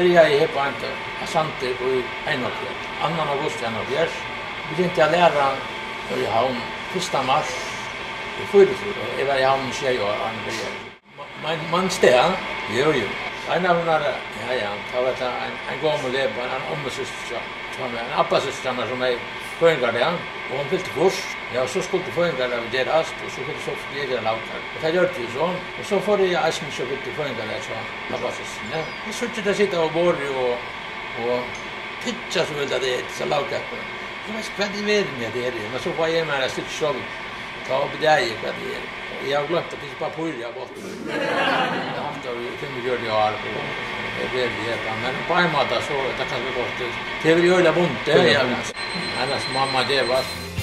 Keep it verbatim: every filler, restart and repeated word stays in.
började jag på en Asante i Einokjell, annan augusti Einokjell. Begynte jag lära i havn första mars i fyrtiofyra. Jag var i havn tjej och han började. Man, man steg, jo jo. En av när ja ja, det var en en gammal leba, en omsyster, som en appasystem som är förengarden och hon fyllde kurs. Ja, så skulle förengarden av deras och så skulle så fler laukar. Och det gjorde ju så. Och så får jag asken så fyllde förengarden så appasystem. Ja, och så tyckte jag sitta och bor och och pitcha så vill det så laukar. Jag vet vad det är med det är. Men så var jag med att sitta så ta upp det i vad det är. Jag har glömt att det är bara på jag gått. Jag har haft det fem år och det är det men på en måte så det kan vi gott. Det vill göra bonte. Annars mamma det var